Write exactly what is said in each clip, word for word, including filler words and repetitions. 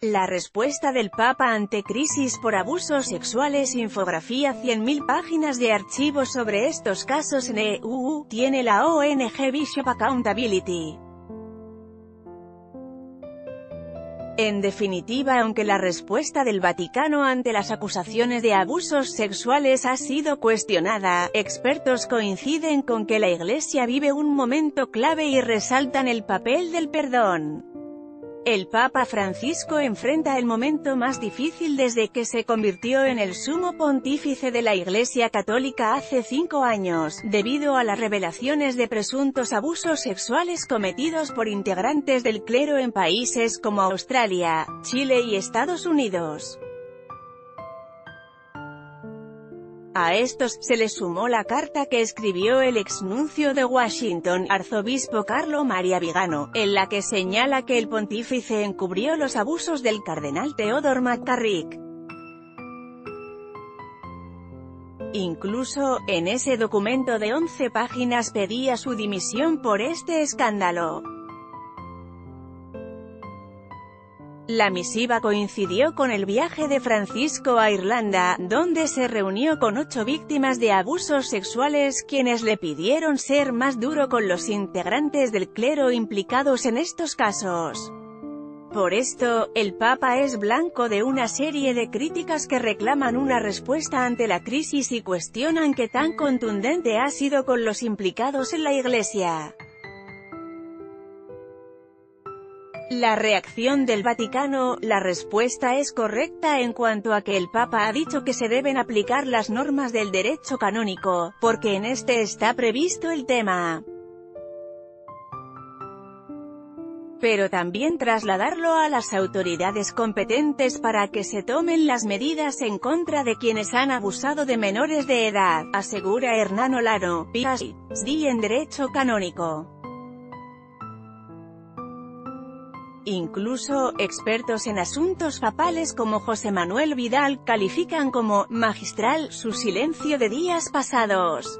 La respuesta del Papa ante crisis por abusos sexuales. Infografía. cien mil páginas de archivos sobre estos casos en E U, tiene la O N G Bishop Accountability. En definitiva, aunque la respuesta del Vaticano ante las acusaciones de abusos sexuales ha sido cuestionada, expertos coinciden con que la Iglesia vive un momento clave y resaltan el papel del perdón. El Papa Francisco enfrenta el momento más difícil desde que se convirtió en el sumo pontífice de la Iglesia Católica hace cinco años, debido a las revelaciones de presuntos abusos sexuales cometidos por integrantes del clero en países como Australia, Chile y Estados Unidos. A estos, se le sumó la carta que escribió el exnuncio de Washington, arzobispo Carlo Maria Vigano, en la que señala que el pontífice encubrió los abusos del cardenal Theodore McCarrick. Incluso, en ese documento de once páginas pedía su dimisión por este escándalo. La misiva coincidió con el viaje de Francisco a Irlanda, donde se reunió con ocho víctimas de abusos sexuales, quienes le pidieron ser más duro con los integrantes del clero implicados en estos casos. Por esto, el Papa es blanco de una serie de críticas que reclaman una respuesta ante la crisis y cuestionan qué tan contundente ha sido con los implicados en la Iglesia. La reacción del Vaticano. La respuesta es correcta en cuanto a que el Papa ha dicho que se deben aplicar las normas del derecho canónico, porque en este está previsto el tema. Pero también trasladarlo a las autoridades competentes para que se tomen las medidas en contra de quienes han abusado de menores de edad, asegura Hernán Olano, P H D en Derecho Canónico. Incluso, expertos en asuntos papales como José Manuel Vidal, califican como «magistral» su silencio de días pasados.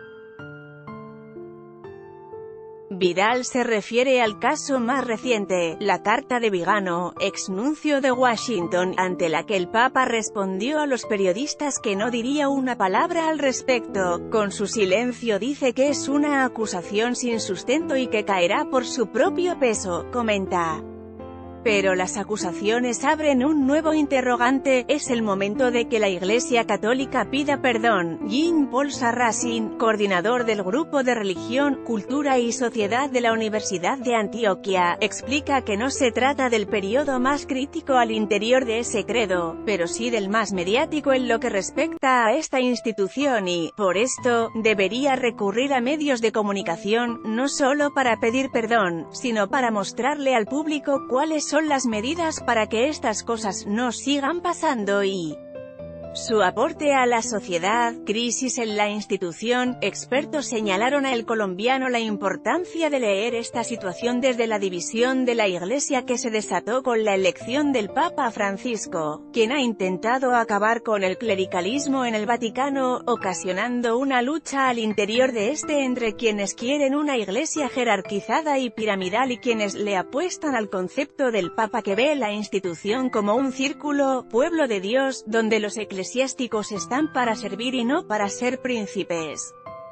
Vidal se refiere al caso más reciente, la carta de Vigano, exnuncio de Washington, ante la que el Papa respondió a los periodistas que no diría una palabra al respecto. Con su silencio dice que es una acusación sin sustento y que caerá por su propio peso, comenta. Pero las acusaciones abren un nuevo interrogante. Es el momento de que la Iglesia Católica pida perdón. Jean-Paul Sarrazin, coordinador del Grupo de Religión, Cultura y Sociedad de la Universidad de Antioquia, explica que no se trata del periodo más crítico al interior de ese credo, pero sí del más mediático en lo que respecta a esta institución y, por esto, debería recurrir a medios de comunicación, no solo para pedir perdón, sino para mostrarle al público cuáles son las medidas para que estas cosas no sigan pasando y su aporte a la sociedad. Crisis en la institución. Expertos señalaron a El Colombiano la importancia de leer esta situación desde la división de la Iglesia que se desató con la elección del Papa Francisco, quien ha intentado acabar con el clericalismo en el Vaticano, ocasionando una lucha al interior de este entre quienes quieren una Iglesia jerarquizada y piramidal y quienes le apuestan al concepto del Papa que ve la institución como un círculo, pueblo de Dios, donde los eclesiásticos eclesiásticos están para servir y no para ser príncipes.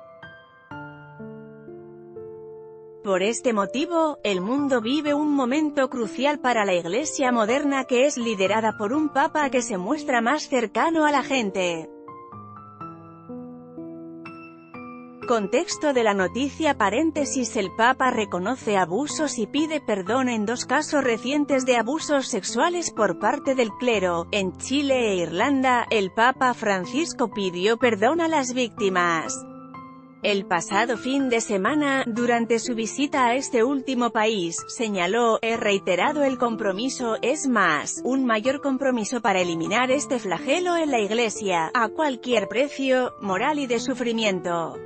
Por este motivo, el mundo vive un momento crucial para la Iglesia moderna que es liderada por un Papa que se muestra más cercano a la gente. Contexto de la noticia. Paréntesis. El Papa reconoce abusos y pide perdón en dos casos recientes de abusos sexuales por parte del clero. En Chile e Irlanda, el Papa Francisco pidió perdón a las víctimas. El pasado fin de semana, durante su visita a este último país, señaló: «He reiterado el compromiso, es más, un mayor compromiso para eliminar este flagelo en la Iglesia, a cualquier precio, moral y de sufrimiento».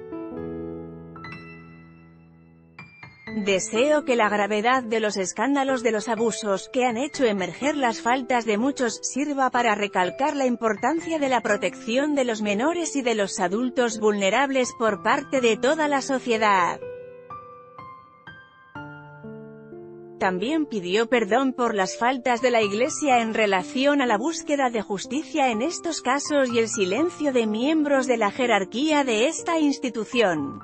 Deseo que la gravedad de los escándalos de los abusos que han hecho emerger las faltas de muchos sirva para recalcar la importancia de la protección de los menores y de los adultos vulnerables por parte de toda la sociedad. También pidió perdón por las faltas de la Iglesia en relación a la búsqueda de justicia en estos casos y el silencio de miembros de la jerarquía de esta institución.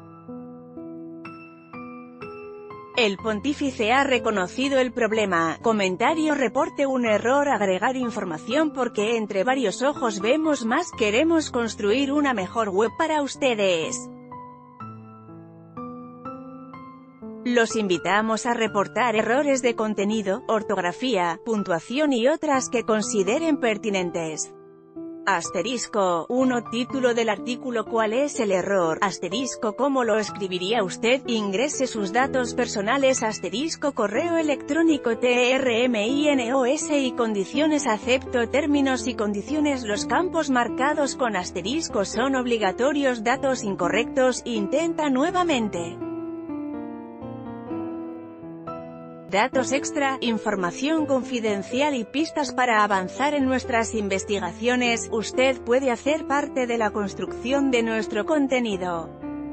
El pontífice ha reconocido el problema. Comentario reporte un error agregar información porque entre varios ojos vemos más. Queremos construir una mejor web para ustedes. Los invitamos a reportar errores de contenido, ortografía, puntuación y otras que consideren pertinentes. Asterisco uno. Título del artículo. ¿Cuál es el error? Asterisco. ¿Cómo lo escribiría usted? Ingrese sus datos personales. Asterisco. Correo electrónico terminos y condiciones. Acepto términos y condiciones. Los campos marcados con asterisco son obligatorios. Datos incorrectos. Intenta nuevamente. Datos extra, información confidencial y pistas para avanzar en nuestras investigaciones. Usted puede hacer parte de la construcción de nuestro contenido.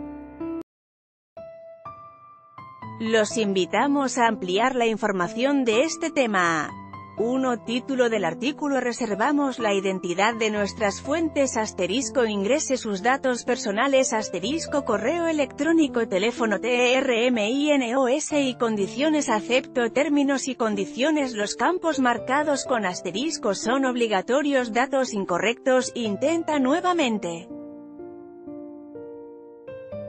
Los invitamos a ampliar la información de este tema. uno. Título del artículo. Reservamos la identidad de nuestras fuentes. Asterisco. Ingrese sus datos personales. Asterisco. Correo electrónico, teléfono terminos y condiciones. Acepto términos y condiciones. Los campos marcados con asterisco son obligatorios. Datos incorrectos. Intenta nuevamente.